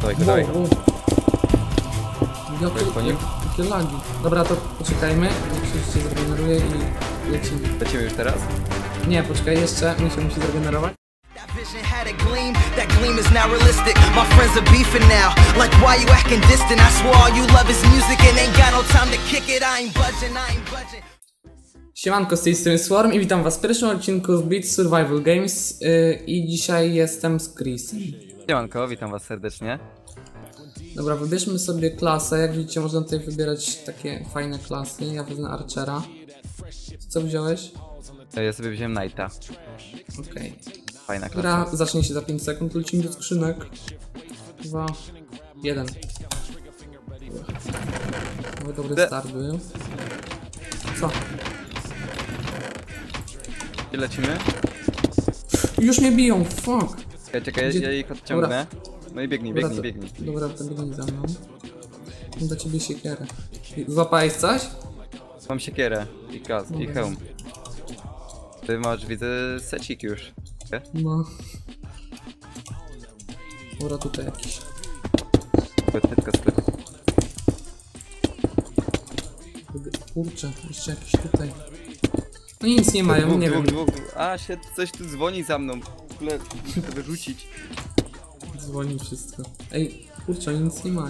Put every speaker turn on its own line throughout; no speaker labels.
Dawaj go, dawaj go.
Jakie lagi. Dobra, to poczekajmy, jak się zregeneruje i lecimy.
Lecimy już teraz?
Nie, poczekaj, jeszcze mi się musi zregenerować.
Vision had a gleam, that gleam is now realistic. My friends are beefing now, like why you acting distant? I swear all you love is music and ain't got no time to kick it. I ain't budging.
Siemanko, z tej strony Swarm i witam was w pierwszym odcinku z Beat Survival Games i dzisiaj jestem z Chrisem.
Siemanko, witam was serdecznie.
Dobra, wybierzmy sobie klasę. Jak widzicie, można tutaj wybierać takie fajne klasy. Ja wezmę Archera. Co wziąłeś?
Ja sobie wziąłem Knighta.
Okej.
Fajna klasa.
Gra zacznie się za 5 sekund, lecimy do skrzynek. 2, 1. Dobry start był. Co?
Gdzie lecimy?
Już mnie biją, fuck!
Czekaj, ja ich odciągnę. No i biegnij.
Dobra, to biegnij za mną. Mam dla ciebie siekierę. Złapałeś coś?
Mam siekierę i gaz, i hełm. Ty masz, widzę, secik już.
No. Dobra, tutaj jakiś.
Pytka sklepu.
Kurczę, jeszcze jakiś tutaj. No nic nie mają, nie wiem.
Dwóch. A, się coś tu dzwoni za mną. W ogóle muszę to wyrzucić.
Dzwoni wszystko. Ej, kurczę, oni nic nie mają.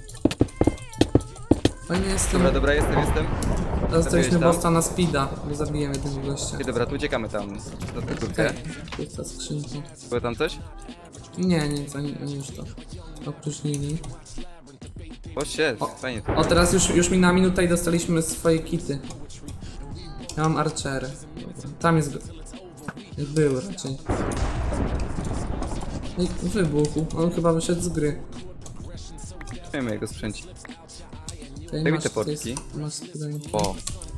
Fajnie jestem.
Dobra, jestem.
Dostaliśmy bossa na speeda, bo zabijemy jednego gościa.
Okej, dobra, tu uciekamy tam. Do tego górkę.
Pusta skrzynka.
Było tam coś?
Nie, nic, oni już to opróżnili.
O, się, fajnie.
O, teraz już mi na minutę i dostaliśmy swoje kity. Ja mam Archery. Tam jest... Był raczej. No i wybuchł. On chyba wyszedł z gry.
Wiemy jego sprzęci.
Tutaj
Daj mi
masz
te
tutaj...
portki.
O.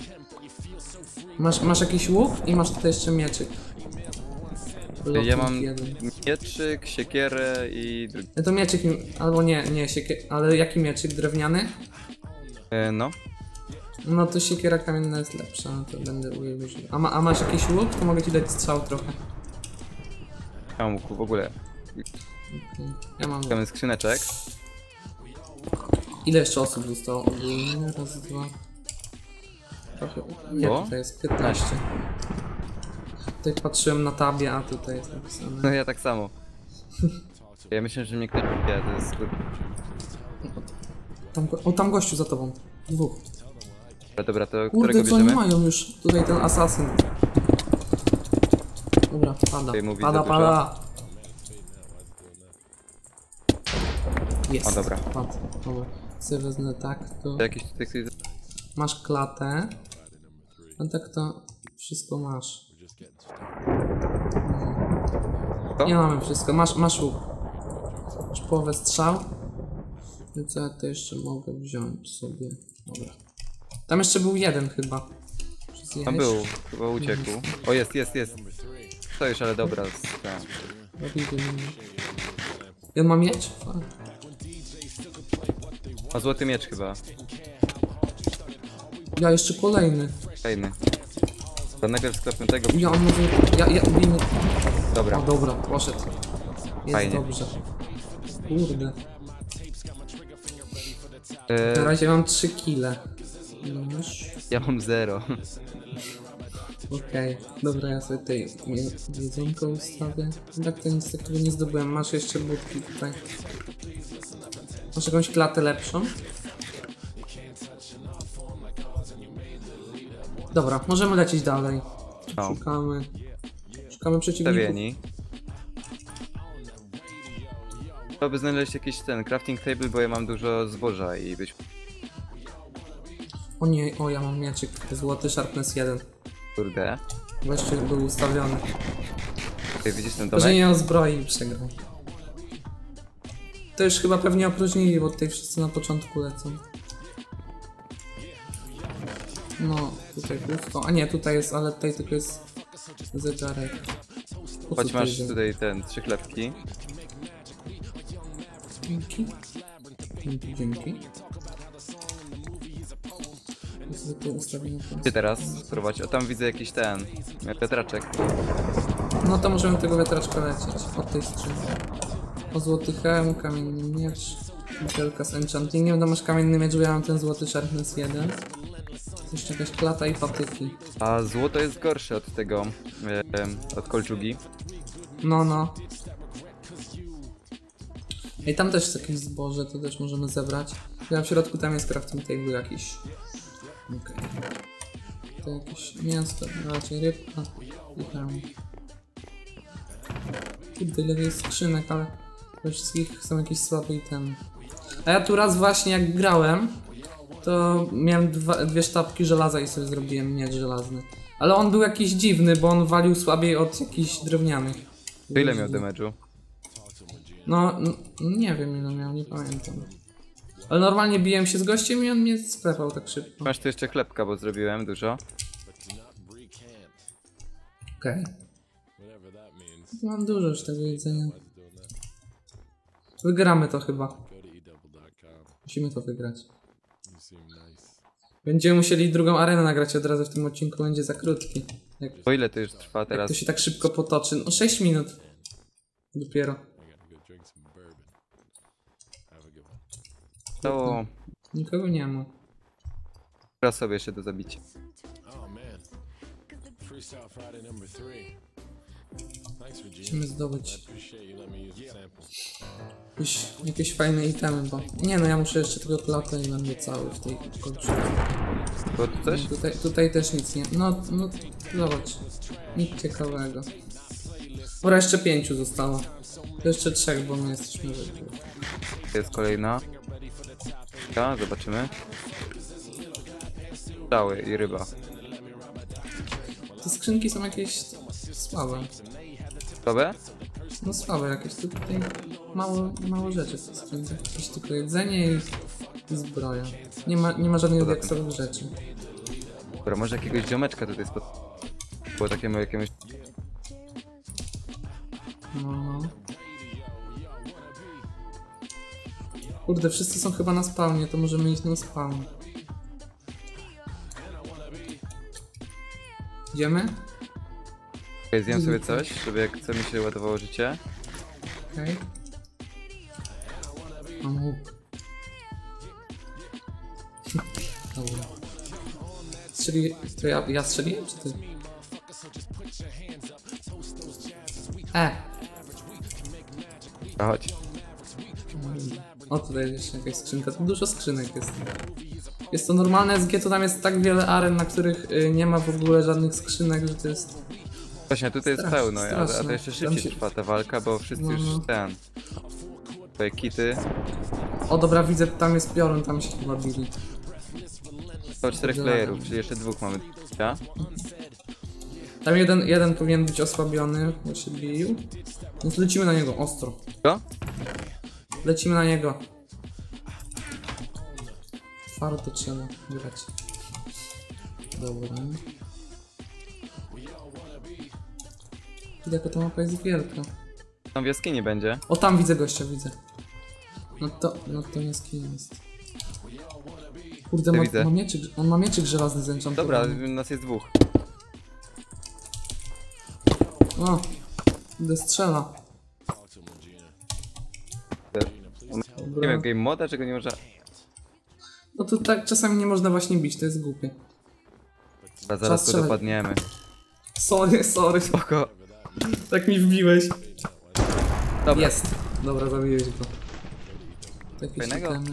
Masz jakiś łuk i masz tutaj jeszcze mieczyk.
Ja mam mieczyk, siekierę i drugi.
To mieczyk, albo nie siekier, ale jaki mieczyk? Drewniany?
No.
No to siekiera kamienna jest lepsza, no to będę używał. A masz jakiś łuk? To mogę ci dać strzał trochę.
Ja mam łuku w ogóle.
Okay. Ja mam.
Mamy skrzyneczek.
Ile jeszcze osób zostało? Ogólnie? Raz, dwa. Trochę. Nie, tutaj jest 15. Tutaj patrzyłem na tabie, a tutaj jest napisane.
No ja tak samo. Ja myślę, że mnie ktoś wie, to jest
O, tam gościu za tobą. Dwóch.
Dobra, to
Kurde,
którego
co oni
bierzemy?
mają już? Tutaj ten asasyn. Dobra, pada. Pada. Jest.
O, dobra.
Padł. Dobra. Sobie wezmę tak, to...
Jakiś tutaj ktoś...
Masz klatę. A tak to wszystko masz.
Co?
Nie mamy wszystko. Masz łuk. Masz połowę strzał. I co ja to jeszcze mogę wziąć sobie? Dobra. Tam jeszcze był jeden chyba.
Tam był, chyba uciekł. O, jest. To już, ale dobra.
I on ma miecz?
Ma złoty miecz chyba.
Ja jeszcze kolejny.
Fajny. To najpierw sklepmy tego.
Ja on może... Ja bijmy.
Dobra.
O dobra, poszedł. Jest
fajnie.
Dobrze. Kurde. Na razie mam 3 kile.
Ja mam 0.
Okej, dobra, ja sobie tutaj jedzonko ustawię. Tak to nic takiego nie zdobyłem. Masz jeszcze budki tutaj. Masz jakąś klatę lepszą? Dobra, możemy lecieć dalej.
No.
Szukamy przeciwników.
Stawieni. To by znaleźć jakiś ten crafting table, bo ja mam dużo zboża i być...
O nie, ja mam mieczyk. Złoty Sharpness 1.
Kurde.
Właściwie był ustawiony.
Tutaj widzisz ten
To, że
domek?
nie o zbroi przegrał. To już chyba pewnie opróżnili, bo tutaj wszyscy na początku lecą. No, tutaj pusto. A nie, tutaj jest, ale tutaj tylko jest zegarek.
Chodź, masz tutaj 3 chlebki.
Dzięki.
Gdzie teraz spróbować? O, tam widzę jakiś wiatraczek.
No to możemy tego wiatraczka lecieć od tej strony. O, złoty hełm, kamienny miecz, butelka z enchantingiem, to masz kamienny miecz, bo ja mam ten złoty sharpness 1. Jeszcze jakaś klata i patyki.
A złoto jest gorsze od tego, od kolczugi.
No. I tam też jest jakieś zboże, to też możemy zebrać. Ja w środku tam jest crafting table jakiś. Okej. To jakieś mięso, raczej rybka i tam. Kurde, ile jest skrzynek, ale we wszystkich są jakieś słabe itemy. A ja tu raz właśnie jak grałem, to miałem dwie sztabki żelaza i sobie zrobiłem miecz żelazny. Ale on był jakiś dziwny, bo on walił słabiej od jakichś drewnianych.
To ile miał damage'u?
No, nie wiem ile miał, nie pamiętam. Ale normalnie biłem się z gościem i on mnie sklepał tak szybko.
Masz tu jeszcze chlebka, bo zrobiłem dużo.
Okej. Mam dużo już tego jedzenia. Wygramy to chyba. Musimy to wygrać. Będziemy musieli drugą arenę nagrać od razu w tym odcinku, będzie za krótki. Jak
O ile to już trwa teraz?
to się tak szybko potoczy. No 6 minut. Dopiero.
To
Nikogo nie ma.
teraz sobie jeszcze do zabicia.
Musimy zdobyć jakieś fajne itemy, bo... Nie no, ja muszę jeszcze tylko klatę i będę cały w tej kolczu.
Było tu coś?
Tutaj też nic nie... No, zobacz. Nic ciekawego. Dobra, jeszcze 5 zostało. To jeszcze 3, bo my jesteśmy zwykli.
To jest kolejna. Ja, zobaczymy. Strzały i ryba.
Te skrzynki są jakieś słabe.
Słabe?
No słabe jakieś, tutaj mało rzeczy w tych skrzynkach. Jakieś tylko jedzenie i zbroja. Nie ma żadnych diaksowych rzeczy.
Dobra, może jakiegoś ziomeczka tutaj było takiemu jakiemuś...
No. Kurde, wszyscy są chyba na spawnie, to możemy iść na spawn. Idziemy?
Okej, zjem sobie coś, żeby jak co mi się ładowało życie.
Okej. Mam łuk. Dobra. To ja strzeliłem, czy ty?
A chodź.
O, tutaj jest jeszcze jakaś skrzynka. Tu dużo skrzynek jest. Jest to normalne SG, to tam jest tak wiele aren, na których nie ma w ogóle żadnych skrzynek, że to jest...
Właśnie, tutaj jest
Straszne,
pełno, a to
straszne.
jeszcze
Tam
szybciej
się-
trwa ta walka, bo wszyscy
No.
już ten... Twoje kity.
O, dobra, widzę, tam jest piorun, tam się chyba bili.
To 4 playerów, czyli jeszcze 2 mamy. Ja?
Tam jeden powinien być osłabiony, bo się bił. Więc lecimy na niego, ostro.
Co?
Lecimy na niego. Twardo trzeba grać. Dobra. Jaka ta mapa jest wielka.
Tam w jaskini będzie.
O, tam widzę gościa, widzę. No to jaskinia jest. Kurde,
Ja widzę.
on ma mieczyk żelazny z enchantowany.
Dobra, nas jest 2.
O, kurde, strzela.
Nie
Dobra.
wiem, game moda, czego nie można...
No to tak czasami nie można właśnie bić, to jest głupie.
Dobra, zaraz go
strzelać.
dopadniemy.
Sorry.
Spoko.
Tak mi wbiłeś.
Dobra.
Jest. Dobra, zabiłeś go. Jakieś
Fajnego?
itemy.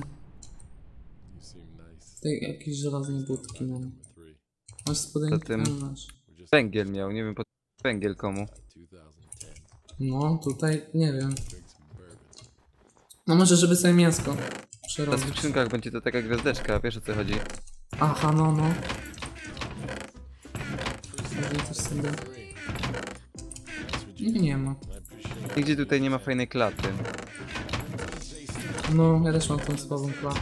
Tutaj jakieś żelazne budki mam. Masz spodenki?
Zatem-
Masz.
Węgiel miał, nie wiem po... Węgiel komu.
No, tutaj nie wiem. No może, żeby sobie mięsko
Na
przerobić.
skrzynkach będzie to taka gwiazdeczka, wiesz o co chodzi?
Aha, no. Sobie coś sobie... Nie ma.
Nigdzie tutaj nie ma fajnej klaty.
No, ja też mam tą słabą klapę.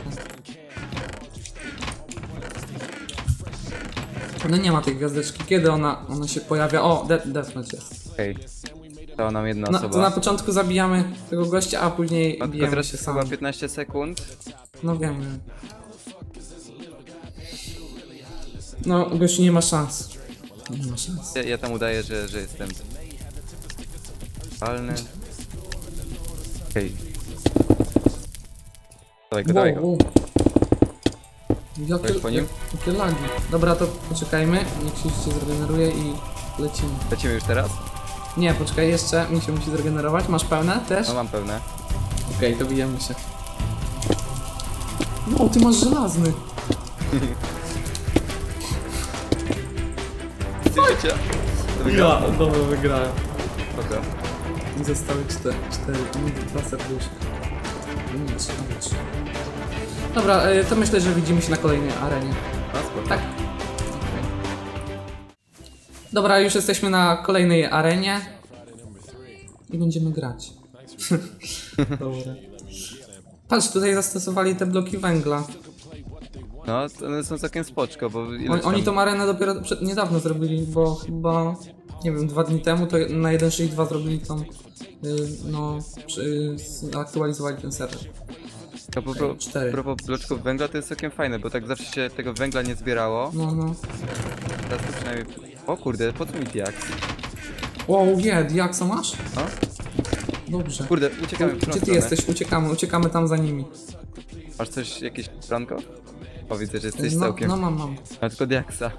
No nie ma tej gwiazdeczki. Kiedy ona się pojawia? O, deathmatch jest.
Okej. Stała nam jedna
No, to na
osoba.
początku zabijamy tego gościa, a później
No, tylko
bijemy
teraz
się
jest
sami.
chyba 15 sekund.
No wiem. No, gościu nie ma szans. Nie ma szans.
Ja tam udaję, że jestem... Palny. Okej. Dawaj go, dawaj go.
Wow.
Chodź po nim?
Jakie lagi. Dobra, to poczekajmy, niech się życie zregeneruje i lecimy.
Lecimy już teraz?
Nie, poczekaj jeszcze, mi się musi zregenerować. Masz pełne też?
No mam pełne.
Okej, to bijemy się. No, ty masz żelazny.
Ty życia. To wygrałem.
Ja, dobra, wygrałem.
Spoko.
I zostały 4, 2 serduszka. Nic. Dobra, to myślę, że widzimy się na kolejnej arenie.
No spoko.
Tak. Dobra, już jesteśmy na kolejnej arenie. I będziemy grać. Dobra. Patrz, tutaj zastosowali te bloki węgla.
No, to one są całkiem spoczko, bo ileś
Oni
tam...
tą arenę dopiero niedawno zrobili, bo chyba, nie wiem, 2 dni temu to na 1.6.2 zrobili tą, aktualizowali ten serwer.
A propos,
4.
propos bloczków węgla to jest całkiem fajne, bo tak zawsze się tego węgla nie zbierało.
No.
Teraz to przynajmniej... O kurde, po co mi diaks?
Wow, Diaksa masz?
No?
Dobrze.
Kurde, uciekamy w którą
Gdzie ty
stronę?
jesteś? Uciekamy tam za nimi.
Masz coś, jakieś branko? O, widzę, że jesteś
No,
całkiem...
no mam.
A tylko diaksa.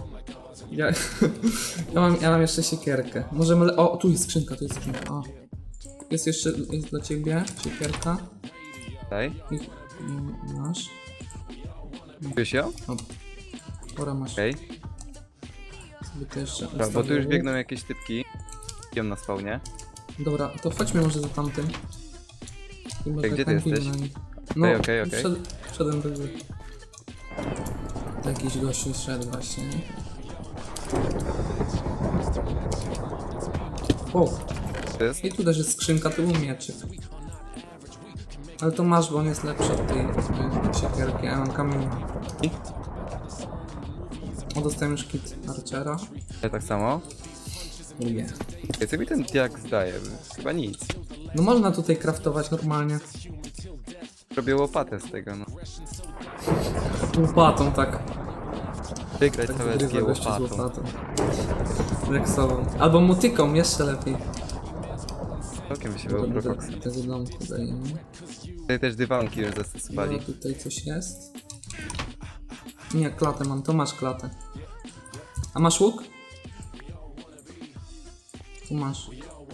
Ja mam jeszcze siekierkę. Możemy... O, tu jest skrzynka, O. Jest jeszcze, jest dla ciebie siekierka.
Daj.
Masz.
Czujesz ją?
O. Pora masz.
Okej.
Sobie to jeszcze
Dobra, bo tu już
ustawię.
biegną jakieś typki. Ją na spawnie.
Dobra, to chodźmy może za tamtym. Chyba
Gdzie ty
kampimy
jesteś?
na nich.
Okej.
Wszedłem do góry. Jakiś gościu szedł właśnie. O!
To jest?
I tu też jest skrzynka, tu był mieczyk. Ale to masz, bo on jest lepszy od tej siekierki, a ja mam kamień.
I?
O, dostałem już kit Archera.
Ja tak samo.
Nie.
Ej, co mi ten diaks daje? Chyba nic.
No można tutaj craftować normalnie.
Robię łopatę z tego, no.
Łopatą, tak.
Wygrać
Tak
całe
wygrywa
SG
gościu z
łopatą.
łopatą. Reksową. Albo motyką, jeszcze lepiej.
Całkiem by się było
Do
prowoksem.
tego domku dajemy.
Tutaj też dywanki już
No,
zastosowali.
tutaj coś jest. Nie, klatę mam, to masz klatę. A masz łuk? Tu masz.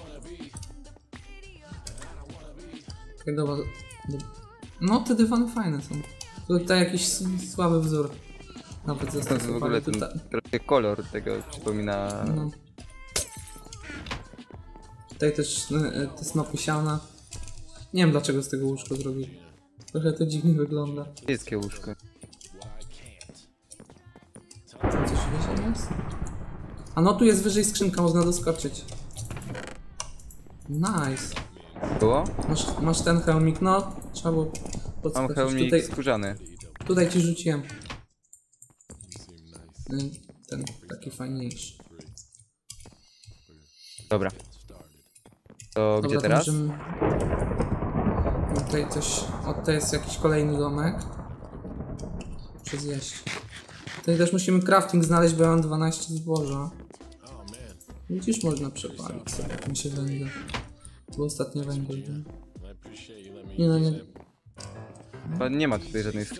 Okej, dobra. No, te dywany fajne są. Tutaj jakiś słaby wzór. Nawet
To w
zastosowali
ogóle ten
tutaj.
trochę kolor tego przypomina...
No. Tutaj też te snopy siana. Nie wiem dlaczego z tego łóżko zrobili. Trochę to dziwnie wygląda.
Wiejskie łóżko.
Co, coś wyżej jest? A no tu jest wyżej skrzynka, można doskoczyć. Nice.
Było?
Masz ten hełmik, no trzeba było
Mam
podskoczyć.
hełmik skórzany.
Tutaj ci rzuciłem. Ten taki fajniejszy.
Dobra. To gdzie
Dobra, to
teraz?
możemy... Tutaj coś... O, tutaj jest jakiś kolejny domek. Muszę zjeść. Tutaj też musimy crafting znaleźć, bo ja mam 12 zboża. Widzisz, można przepalić sobie, jak mi się węgiel. Bo ostatnio węgiel był. Nie no, nie.
Chyba nie ma tutaj żadnej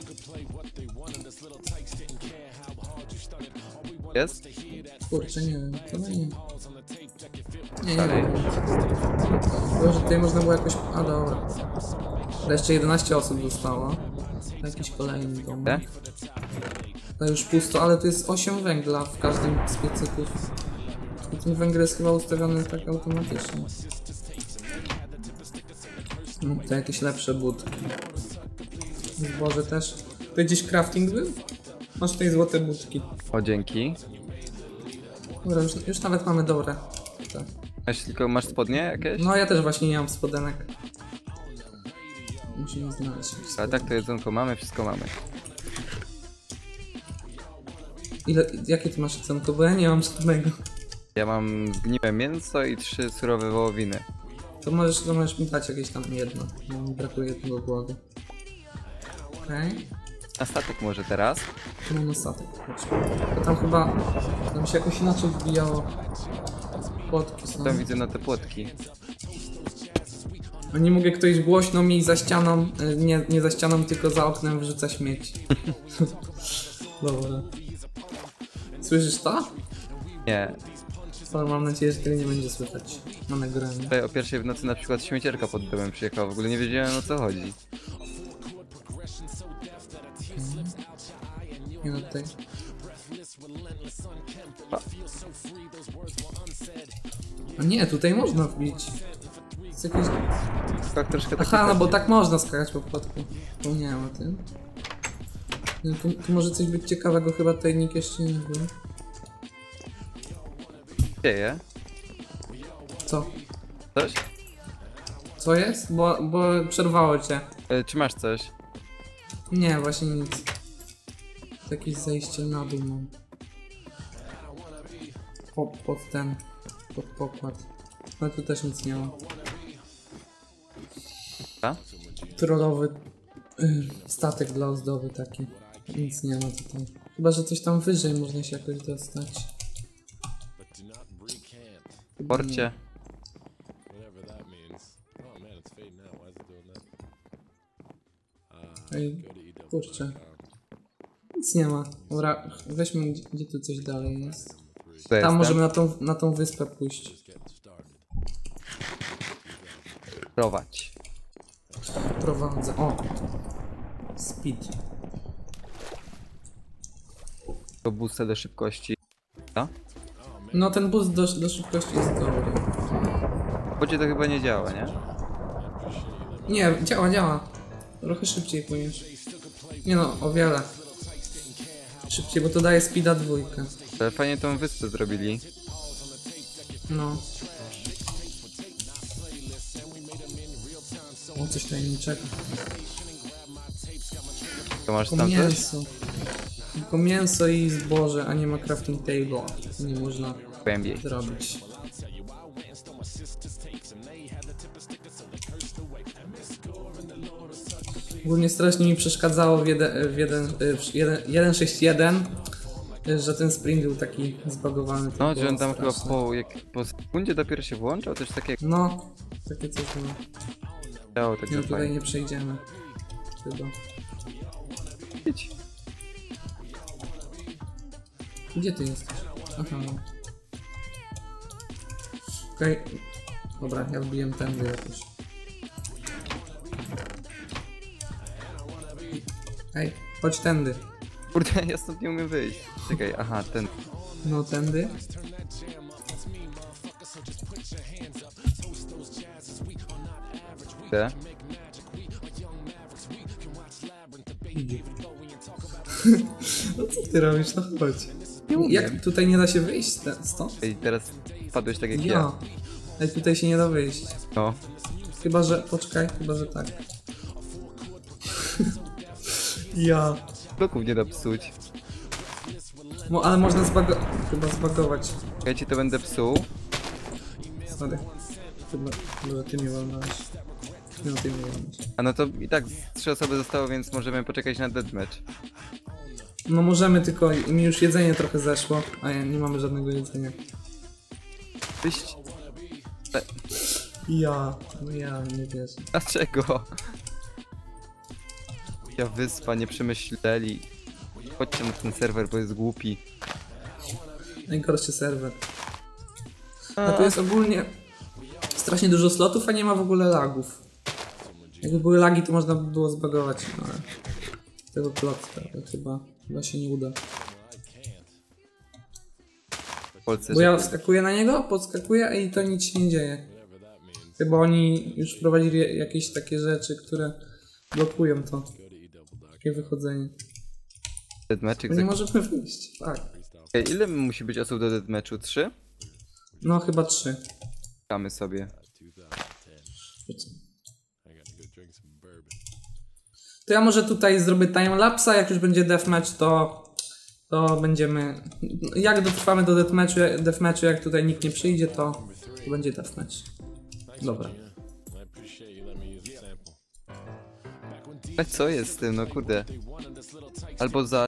Jest?
Kurczę, nie wiem, chyba nie. Nie
Dalej.
wiem. Może tutaj można było jakoś... A dobra. Ale jeszcze 11 osób zostało. Jakiś kolejny dom.
Te?
To już pusto, ale tu jest 8 węgla w każdym z piecyków. I ten węgiel jest chyba ustawiony tak automatycznie. No, to jakieś lepsze budki. Zboże też. To gdzieś crafting był? Masz tutaj złote budki.
O, dzięki.
Dobra, już nawet mamy dobre. Tak.
Tylko masz spodnie jakieś?
No ja też właśnie nie mam spodenek. Musimy znaleźć jakieś
Ale
spodenki.
tak to jedzonko mamy, wszystko mamy.
Jakie ty masz jedzonko? Bo ja nie mam żadnego.
Ja mam zgniłe mięso i 3 surowe wołowiny.
To możesz mi dać jakieś tam jedno. Bo mi brakuje jednego głodu. Okej.
Na statek może teraz?
Tu mamy statek. To tam chyba... Tam się jakoś inaczej wbijało. Płotki są.
Tam widzę na te płotki.
A nie mogę ktoś głośno mi za ścianą, nie za ścianą, tylko za oknem wrzuca śmieci. Dobra. Słyszysz to?
Nie.
To mam nadzieję, że tego nie będzie słychać na nagraniu.
Tutaj o 1 w nocy na przykład śmiecierka pod domem przyjechała, w ogóle nie wiedziałem o co chodzi.
Nie no tutaj. A nie, tutaj można wbić. Jest jakieś...
Tak troszkę taki
Aha, no bo
pewnie.
tak można skakać po płotku. Wspomniałem o tym. No, tu może coś być ciekawego, chyba tutaj nikt jeszcze nie był.
Dzieje?
Co?
Coś?
Co jest? Bo przerwało cię.
Czy masz coś?
Nie, właśnie nic. Jakieś zejście na dół mam. Pod ten. Pod pokład. No tu też nic nie ma.
A?
Trollowy statek dla ozdoby taki. Nic nie ma tutaj. Chyba, że coś tam wyżej można się jakoś dostać.
W porcie.
Ej, kurczę. Nic nie ma. Dobra, weźmy gdzie tu coś dalej jest.
Tutaj
Tam
jestem.
możemy na tą wyspę pójść.
Prowadź.
Prowadzę. O! Speed.
To boosta do szybkości. No?
No ten boost do szybkości jest dobry.
W wodzie to chyba nie działa, nie?
Nie, działa. Trochę szybciej płyniesz. Nie no, o wiele. Szybciej, bo to daje speeda 2.
Ale fajnie tą wyspę zrobili.
No. O, coś tajemniczego.
To masz
Tylko
tam coś?
mięso. Tylko mięso i zboże, a nie ma crafting table. Nie można
Głębiej.
zrobić. Ogólnie strasznie mi przeszkadzało w 1.6.1, że ten sprint był taki zbagowany.
No,
to
że on
było
tam chyba
straszne.
po sekundzie dopiero się włączał, coś takiego.
No, takie coś było.
Działo tak
Nie,
za
tutaj
fajnie.
nie przejdziemy. Chyba.
Idź.
Gdzie ty jesteś? Aha, no. Okej. Dobra, ja wbiję tędy jakoś. Ej, chodź tędy.
Kurde, ja stąd nie umiem wyjść. Czekaj, aha, ten.
No tędy.
Te.
Idzie. No co ty robisz? No chodź.
Nie umiem.
Jak tutaj nie da się wyjść stąd?
Ej, teraz wpadłeś tak jak ja.
Ja. Ej, tutaj się nie da wyjść.
No.
Chyba, że... Poczekaj, chyba, że tak. Ja.
Bloków nie da psuć.
Ale można chyba zbagować.
Ja ci to będę psuł.
Sorry. Chyba ty mnie walnąłeś. No ty mnie walnąłeś.
A no to i tak 3 osoby zostało, więc możemy poczekać na deathmatch.
No możemy, tylko mi już jedzenie trochę zeszło, a nie mamy żadnego jedzenia.
Wyjść.
Ja nie wierzę.
Dlaczego? Ja wyspa, nie przemyśleli. Chodźcie na ten serwer, bo jest głupi.
Najgorszy serwer. A tu jest ogólnie strasznie dużo slotów, a nie ma w ogóle lagów. Jakby były lagi, to można by było zbagować, no ale tego plotka chyba się nie uda.
W Polsce,
Bo ja wskakuję na niego, podskakuję i to nic się nie dzieje. Chyba oni już wprowadzili jakieś takie rzeczy, które blokują to. Takie wychodzenie.
deathmatchik
Bo nie możemy wyjść, tak.
Ej, ile musi być osób do deathmatchu? 3?
No chyba 3.
Czekamy sobie.
To ja może tutaj zrobię timelapsa, jak już będzie deathmatch, to będziemy... Jak dotrwamy do deathmatchu, jak tutaj nikt nie przyjdzie, to będzie deathmatch. Dobra.
Ale co jest z tym, no kurde. Albo za...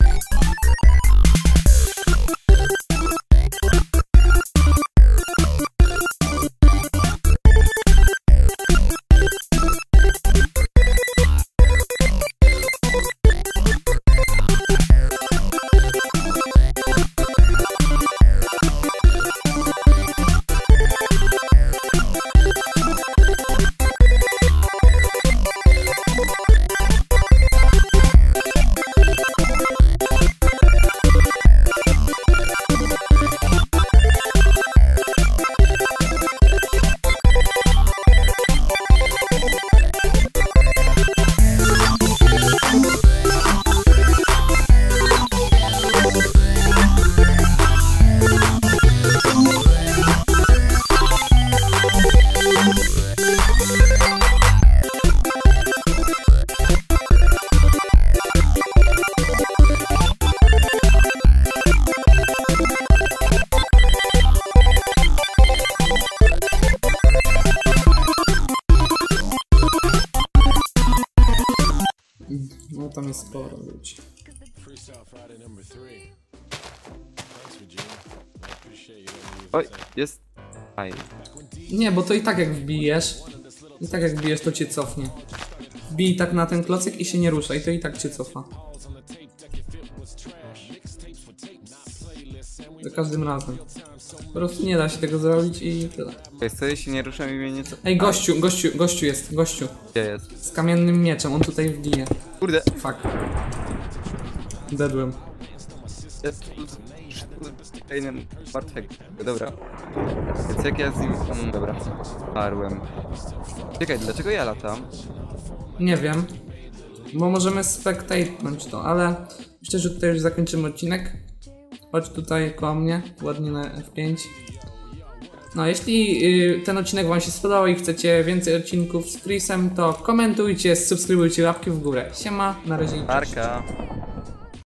No tam jest sporo ludzi.
Oj, jest... Aj.
Nie, bo to i tak jak wbijesz, to cię cofnie. Wbij tak na ten klocek i się nie rusza i to i tak cię cofa. Za każdym razem. Po prostu nie da się tego zrobić i tyle.
Wiesz co, jeśli nie ruszam i mnie nie co...
Ej, gościu jest, gościu.
Gdzie jest?
Z kamiennym mieczem, on tutaj wbije.
Kurde,
Fuck. Dedłem.
jest... Kolejnym martwego. Dobra. Więc jak ja z nim... dobra. Parłem. Czekaj, dlaczego ja latam?
Nie wiem. Bo możemy spectate'nąć to, ale myślę, że tutaj już zakończymy odcinek. Chodź tutaj koło mnie, ładnie na F5. No, jeśli ten odcinek wam się spodobał i chcecie więcej odcinków z Chrisem, to komentujcie, subskrybujcie, łapki w górę. Siema, na razie i cześć.
Marka.